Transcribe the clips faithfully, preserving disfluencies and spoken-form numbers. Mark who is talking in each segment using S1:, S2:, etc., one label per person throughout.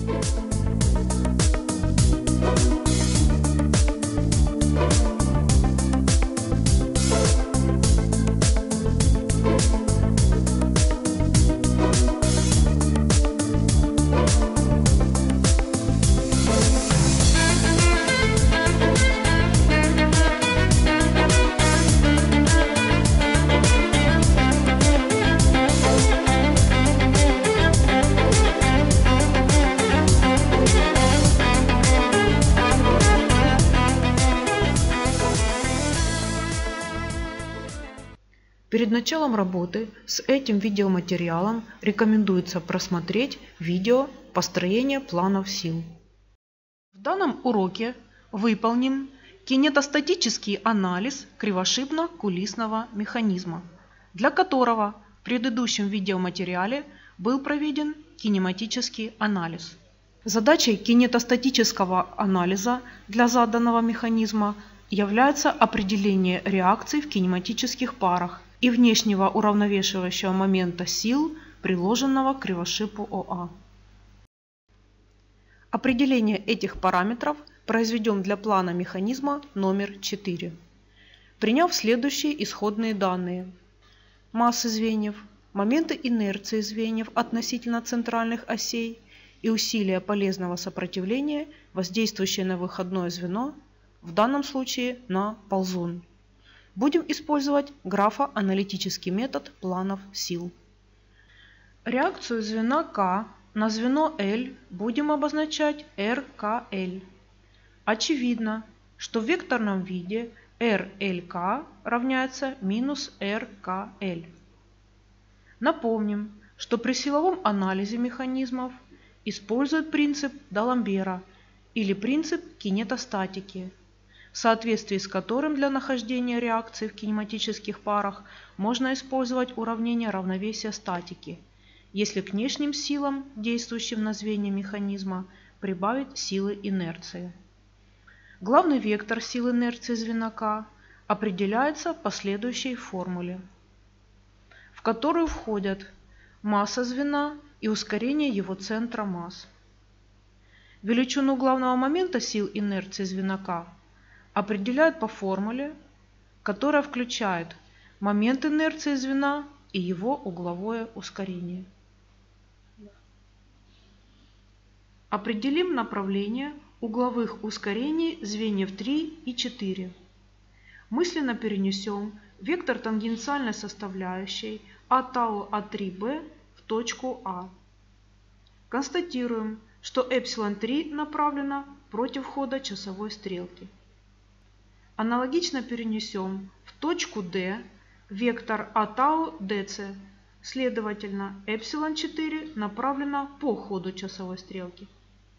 S1: Перед началом работы с этим видеоматериалом рекомендуется просмотреть видео построения планов сил. В данном уроке выполнен кинетостатический анализ кривошипно-кулисного механизма, для которого в предыдущем видеоматериале был проведен кинематический анализ. Задачей кинетостатического анализа для заданного механизма является определение реакций в кинематических парах и внешнего уравновешивающего момента сил, приложенного к кривошипу ОА. Определение этих параметров произведем для плана механизма номер четыре. Приняв следующие исходные данные: массы звеньев, моменты инерции звеньев относительно центральных осей и усилия полезного сопротивления, воздействующие на выходное звено, в данном случае на ползун. Будем использовать графоаналитический метод планов сил. Реакцию звена К на звено L будем обозначать эр ка эль. Очевидно, что в векторном виде эр эль ка равняется минус эр ка эль. Напомним, что при силовом анализе механизмов используют принцип Даламбера или принцип кинетостатики, в соответствии с которым для нахождения реакции в кинематических парах можно использовать уравнение равновесия статики, если к внешним силам, действующим на звенья механизма, прибавить силы инерции. Главный вектор сил инерции звена К определяется по следующей формуле, в которую входят масса звена и ускорение его центра масс. Величину главного момента сил инерции звена К определяют по формуле, которая включает момент инерции звена и его угловое ускорение. Определим направление угловых ускорений звеньев три и четыре. Мысленно перенесем вектор тангенциальной составляющей а тау а три бэ в точку А. Констатируем, что эпсилон три направлено против хода часовой стрелки. Аналогично перенесем в точку Д вектор а тау дэ цэ, следовательно, эпсилон четыре направлено по ходу часовой стрелки.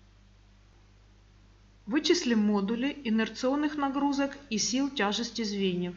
S1: Вычислим модули инерционных нагрузок и сил тяжести звеньев.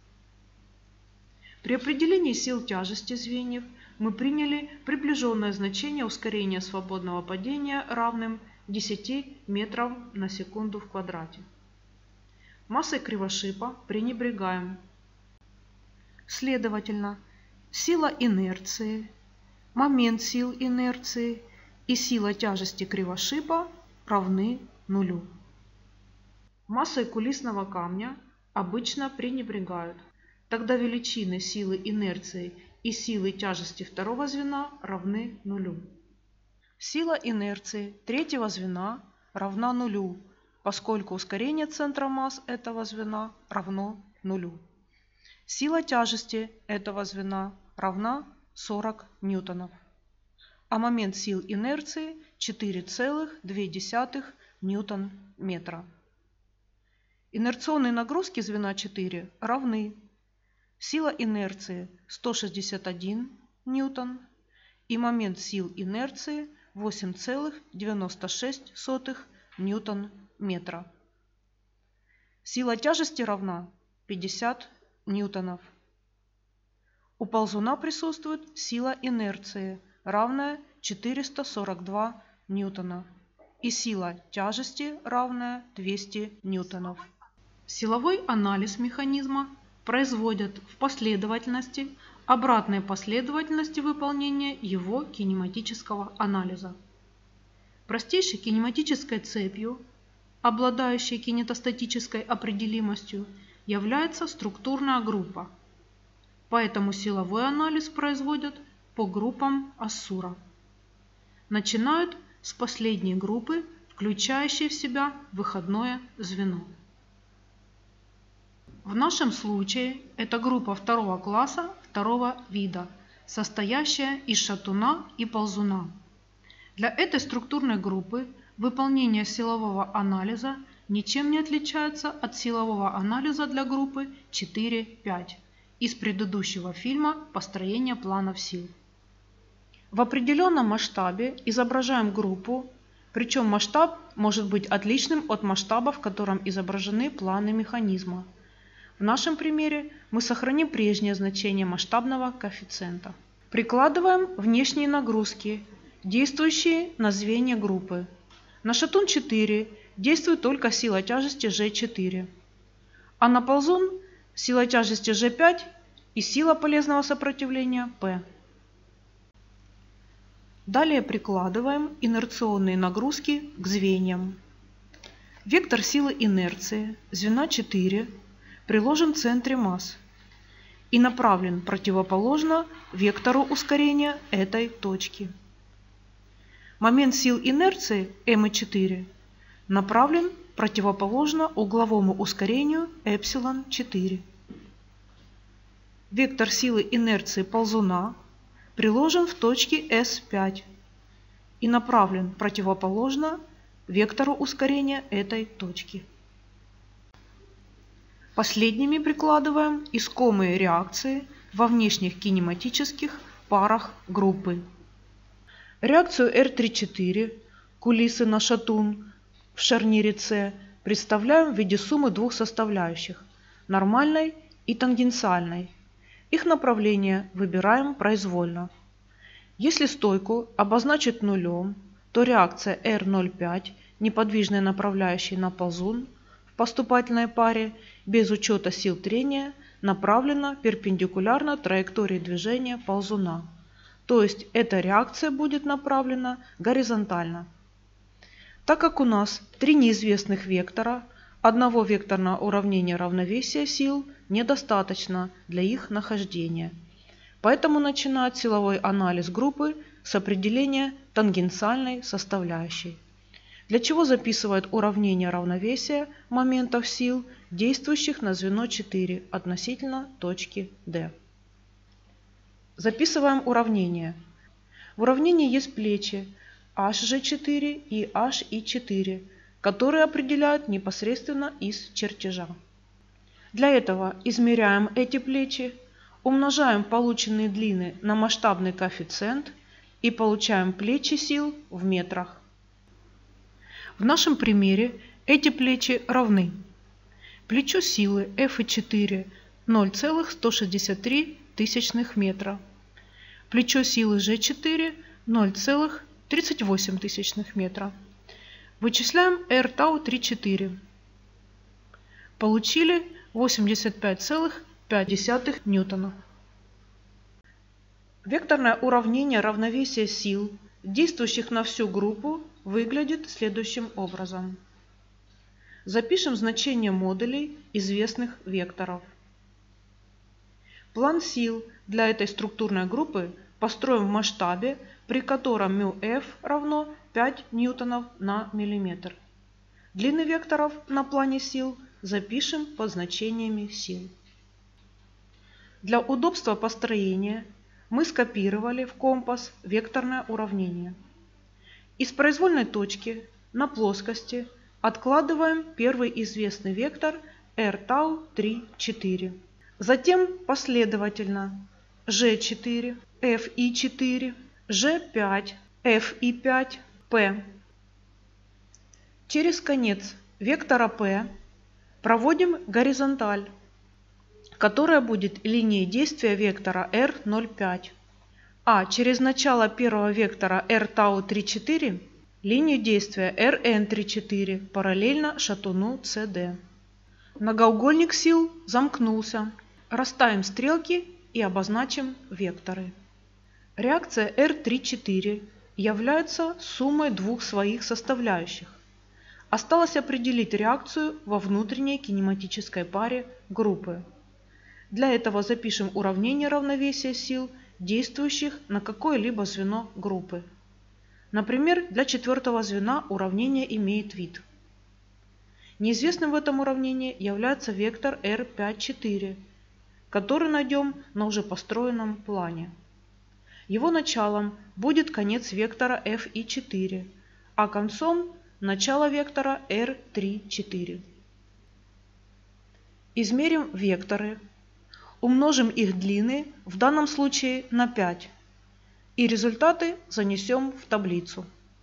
S1: При определении сил тяжести звеньев мы приняли приближенное значение ускорения свободного падения равным десяти метрам на секунду в квадрате. Массой кривошипа пренебрегаем. Следовательно, сила инерции, момент сил инерции и сила тяжести кривошипа равны нулю. Массой кулисного камня обычно пренебрегают. Тогда величины силы инерции и силы тяжести второго звена равны нулю. Сила инерции третьего звена равна нулю, поскольку ускорение центра масс этого звена равно нулю. Сила тяжести этого звена равна сорок ньютонов, а момент сил инерции четыре целых две десятых ньютон-метра. Инерционные нагрузки звена четыре равны: сила инерции сто шестьдесят один ньютон и момент сил инерции восемь целых девяносто шесть сотых ньютон-метра. Сила тяжести равна пятьдесят ньютонов. У ползуна присутствует сила инерции, равная четыреста сорок два ньютона, и сила тяжести, равная двести ньютонов. Силовой анализ механизма производят в последовательности, обратной последовательности выполнения его кинематического анализа. Простейшей кинематической цепью, обладающей кинетостатической определимостью, является структурная группа. Поэтому силовой анализ производят по группам Ассура. Начинают с последней группы, включающей в себя выходное звено. В нашем случае это группа второго класса второго вида, состоящая из шатуна и ползуна. Для этой структурной группы выполнение силового анализа ничем не отличается от силового анализа для группы четыре-пять из предыдущего фильма «Построение планов сил». В определенном масштабе изображаем группу, причем масштаб может быть отличным от масштаба, в котором изображены планы механизма. В нашем примере мы сохраним прежнее значение масштабного коэффициента. Прикладываем внешние нагрузки, действующие на звенья группы. На шатун четыре действует только сила тяжести жэ четыре, а на ползун сила тяжести жэ пять и сила полезного сопротивления P. Далее прикладываем инерционные нагрузки к звеньям. Вектор силы инерции звена четыре приложен в центре масс и направлен противоположно вектору ускорения этой точки. Момент сил инерции эм четыре направлен противоположно угловому ускорению эпсилон четыре. Вектор силы инерции ползуна приложен в точке эс пять и направлен противоположно вектору ускорения этой точки. Последними прикладываем искомые реакции во внешних кинематических парах группы. Реакцию эр тридцать четыре, кулисы на шатун в шарнире С, представляем в виде суммы двух составляющих – нормальной и тангенциальной. Их направление выбираем произвольно. Если стойку обозначить нулем, то реакция эр ноль пять, неподвижной направляющей на ползун, в поступательной паре, без учета сил трения, направлена перпендикулярно траектории движения ползуна. То есть эта реакция будет направлена горизонтально. Так как у нас три неизвестных вектора, одного векторного уравнения равновесия сил недостаточно для их нахождения. Поэтому начинает силовой анализ группы с определения тангенциальной составляющей, для чего записывает уравнение равновесия моментов сил, действующих на звено четыре относительно точки D. Записываем уравнение. В уравнении есть плечи эйч жэ четыре и эйч и четыре, которые определяют непосредственно из чертежа. Для этого измеряем эти плечи, умножаем полученные длины на масштабный коэффициент и получаем плечи сил в метрах. В нашем примере эти плечи равны. Плечо силы эф четыре ноль целых сто шестьдесят три тысячных метра. Плечо силы жэ четыре ноль целых тридцать восемь тысячных метра. Вычисляем эр тау тридцать четыре. Получили восемьдесят пять целых пять десятых ньютона. Векторное уравнение равновесия сил, действующих на всю группу, выглядит следующим образом. Запишем значение модулей известных векторов. План сил для этой структурной группы построим в масштабе, при котором μf равно пять ньютонов на миллиметр. Длины векторов на плане сил запишем под значениями сил. Для удобства построения мы скопировали в компас векторное уравнение. Из произвольной точки на плоскости откладываем первый известный вектор эр тау тридцать четыре. Затем последовательно жэ четыре, эф и четыре, жэ пять, эф и пять, P. Через конец вектора P проводим горизонталь, которая будет линией действия вектора эр ноль пять, а через начало первого вектора эр тау тридцать четыре линию действия эр эн тридцать четыре параллельно шатуну си ди. Многоугольник сил замкнулся. Расставим стрелки и обозначим векторы. Реакция эр тридцать четыре являются суммой двух своих составляющих. Осталось определить реакцию во внутренней кинематической паре группы. Для этого запишем уравнение равновесия сил, действующих на какое-либо звено группы. Например, для четвертого звена уравнение имеет вид. Неизвестным в этом уравнении является вектор эр пять четыре, который найдем на уже построенном плане. Его началом будет конец вектора эф и четыре, а концом – начало вектора эр три четыре. Измерим векторы, умножим их длины, в данном случае на пять, и результаты занесем в таблицу.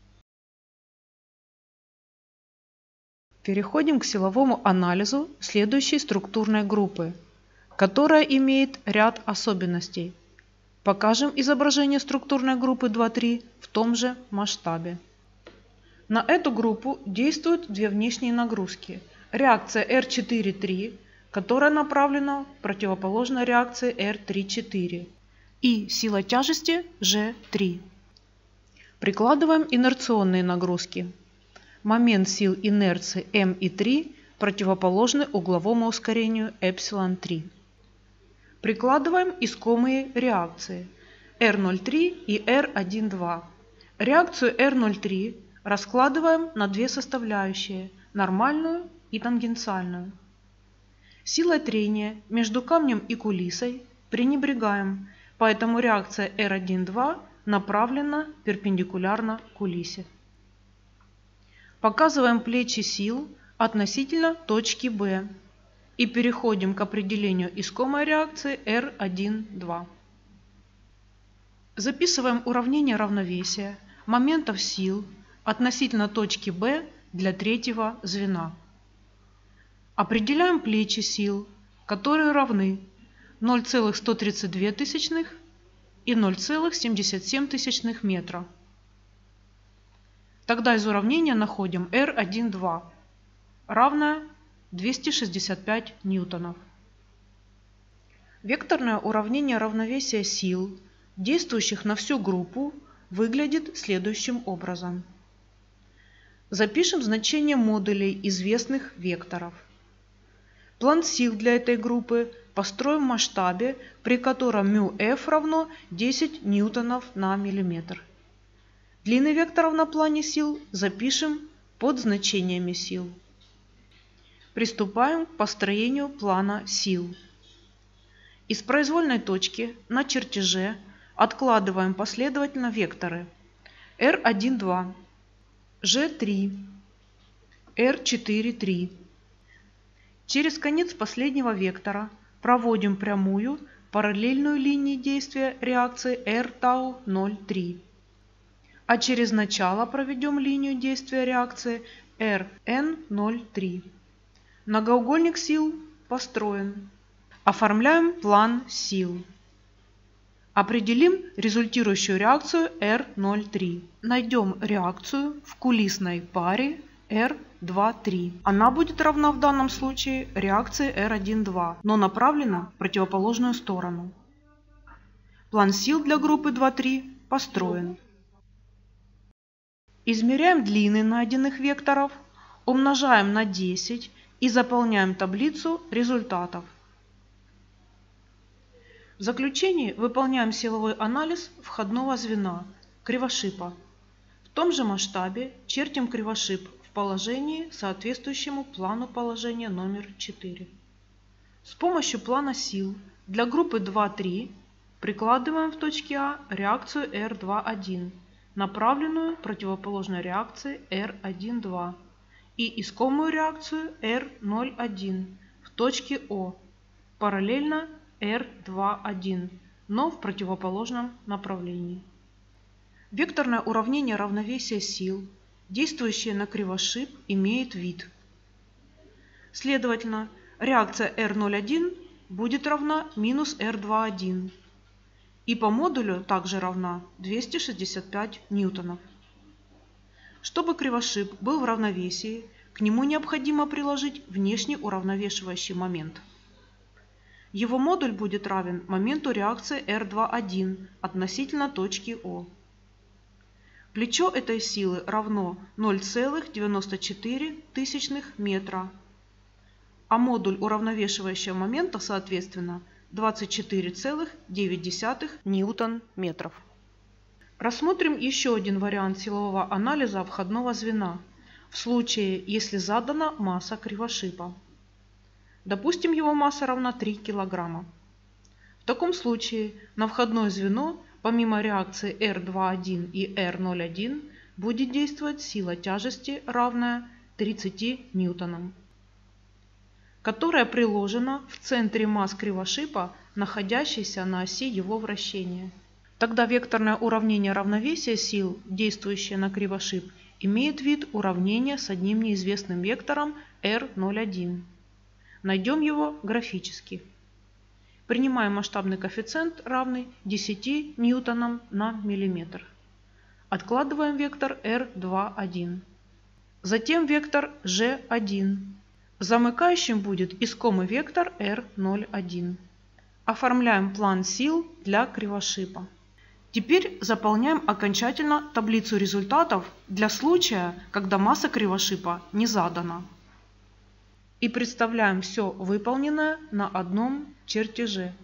S1: Переходим к силовому анализу следующей структурной группы, которая имеет ряд особенностей. Покажем изображение структурной группы два три в том же масштабе. На эту группу действуют две внешние нагрузки. Реакция эр четыре три, которая направлена в противоположной реакции эр три четыре, и сила тяжести жэ три. Прикладываем инерционные нагрузки. Момент сил инерции эм и три противоположны угловому ускорению эпсилон три. Прикладываем искомые реакции эр ноль три и эр один два. Реакцию эр ноль три раскладываем на две составляющие – нормальную и тангенциальную. Силой трения между камнем и кулисой пренебрегаем, поэтому реакция эр один два направлена перпендикулярно кулисе. Показываем плечи сил относительно точки Б и переходим к определению искомой реакции эр один два. Записываем уравнение равновесия моментов сил относительно точки Б для третьего звена. Определяем плечи сил, которые равны ноль целых сто тридцать две тысячных и ноль целых семьдесят семь тысячных метра. Тогда из уравнения находим эр один два, равное двести шестьдесят пять ньютонов. Векторное уравнение равновесия сил, действующих на всю группу, выглядит следующим образом. Запишем значение модулей известных векторов. План сил для этой группы построим в масштабе, при котором μF равно десять ньютонов на миллиметр. Длины векторов на плане сил запишем под значениями сил. Приступаем к построению плана сил. Из произвольной точки на чертеже откладываем последовательно векторы эр один два, жэ три, эр четыре три. Через конец последнего вектора проводим прямую, параллельную линии действия реакции эр тау ноль три. А через начало проведем линию действия реакции эр эн ноль три. Многоугольник сил построен. Оформляем план сил. Определим результирующую реакцию эр ноль три. Найдем реакцию в кулисной паре эр два три. Она будет равна в данном случае реакции эр один два, но направлена в противоположную сторону. План сил для группы два три построен. Измеряем длины найденных векторов, умножаем на десять и заполняем таблицу результатов. В заключении выполняем силовой анализ входного звена кривошипа. В том же масштабе чертим кривошип в положении, соответствующему плану положения номер четыре. С помощью плана сил для группы два три прикладываем в точке А реакцию эр два один, направленную противоположной реакции эр один два, и искомую реакцию эр ноль один в точке О, параллельно эр два один, но в противоположном направлении. Векторное уравнение равновесия сил, действующее на кривошип, имеет вид. Следовательно, реакция эр ноль один будет равна минус эр два один. И по модулю также равна двести шестьдесят пять ньютонов. Чтобы кривошип был в равновесии, к нему необходимо приложить внешний уравновешивающий момент. Его модуль будет равен моменту реакции эр два один относительно точки О. Плечо этой силы равно ноль целых девяносто четыре тысячных метра, а модуль уравновешивающего момента, соответственно, двадцать четыре целых девять десятых ньютон-метров. Рассмотрим еще один вариант силового анализа входного звена в случае, если задана масса кривошипа. Допустим, его масса равна три килограмма. В таком случае на входное звено помимо реакции эр два один и эр ноль один будет действовать сила тяжести, равная тридцати ньютонам, которая приложена в центре масс кривошипа, находящейся на оси его вращения. Тогда векторное уравнение равновесия сил, действующее на кривошип, имеет вид уравнения с одним неизвестным вектором эр ноль один. Найдем его графически. Принимаем масштабный коэффициент, равный десяти ньютонам на миллиметр. Откладываем вектор эр два один. Затем вектор жэ один. Замыкающим будет искомый вектор эр ноль один. Оформляем план сил для кривошипа. Теперь заполняем окончательно таблицу результатов для случая, когда масса кривошипа не задана. И представляем все выполненное на одном чертеже.